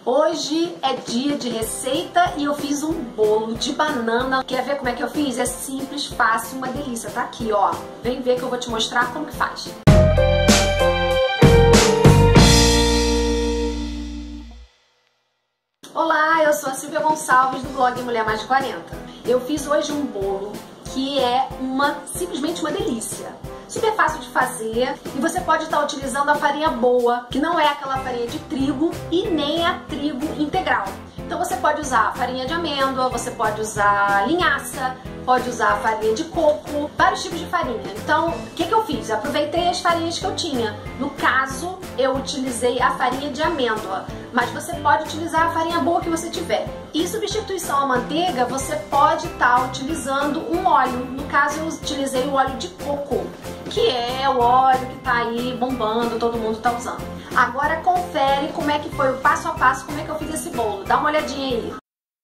Hoje é dia de receita e eu fiz um bolo de banana. Quer ver como é que eu fiz? É simples, fácil, uma delícia. Tá aqui, ó. Vem ver que eu vou te mostrar como que faz. Olá, eu sou a Silvia Gonçalves do blog Mulher Mais de 40. Eu fiz hoje um bolo que é simplesmente uma delícia. Super fácil de fazer e você pode estar utilizando a farinha boa, que não é aquela farinha de trigo e nem a trigo integral. Então você pode usar farinha de amêndoa, você pode usar linhaça, pode usar farinha de coco, vários tipos de farinha. Então, o que eu fiz? Aproveitei as farinhas que eu tinha. No caso, eu utilizei a farinha de amêndoa, mas você pode utilizar a farinha boa que você tiver. Em substituição à manteiga, você pode estar utilizando um óleo. No caso, eu utilizei o óleo de coco, que é o óleo que tá aí bombando, todo mundo tá usando. Agora confere como é que foi o passo a passo, como é que eu fiz esse bolo. Dá uma olhadinha aí.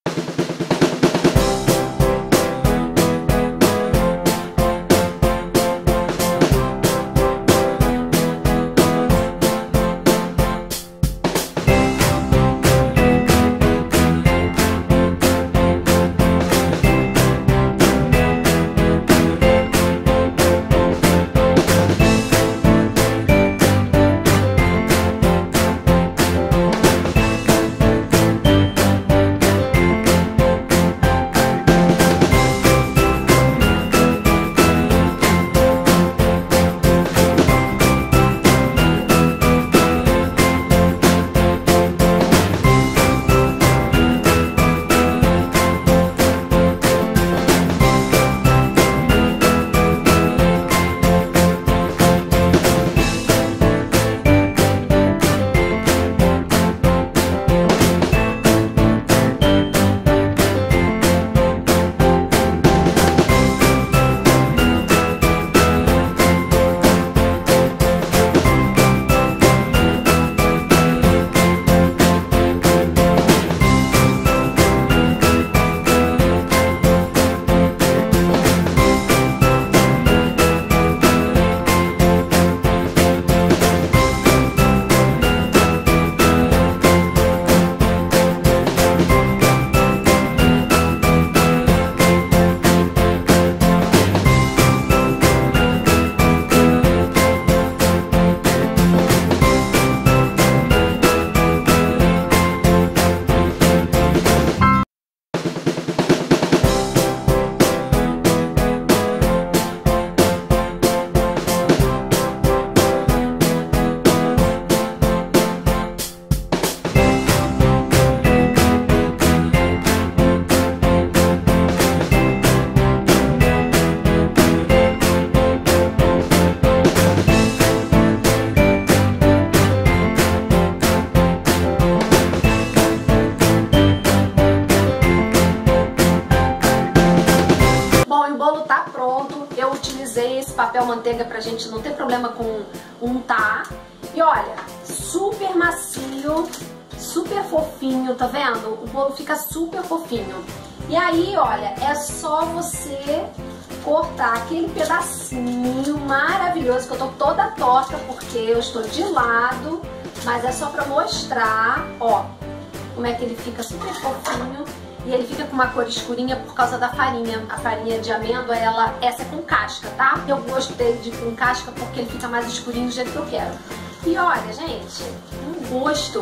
Eu utilizei esse papel manteiga pra gente não ter problema com untar. E olha, super macio, super fofinho, tá vendo? O bolo fica super fofinho. E aí, olha, é só você cortar aquele pedacinho maravilhoso, que eu tô toda torta porque eu estou de lado, mas é só pra mostrar, ó, como é que ele fica super fofinho. E ele fica com uma cor escurinha por causa da farinha. A farinha de amêndoa, essa é com casca, tá? Eu gostei de com casca porque ele fica mais escurinho do jeito que eu quero. E olha, gente, um gosto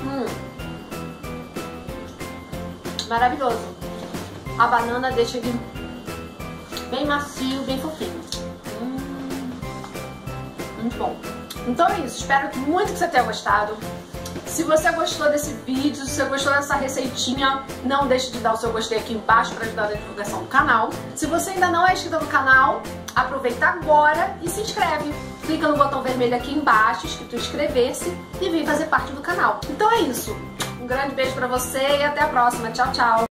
maravilhoso. A banana deixa ele bem macio, bem fofinho. Muito bom. Então é isso, espero muito que você tenha gostado. Se você gostou desse vídeo, se você gostou dessa receitinha, não deixe de dar o seu gostei aqui embaixo para ajudar na divulgação do canal. Se você ainda não é inscrito no canal, aproveita agora e se inscreve. Clica no botão vermelho aqui embaixo, escrito inscrever-se, e vem fazer parte do canal. Então é isso. Um grande beijo para você e até a próxima. Tchau, tchau!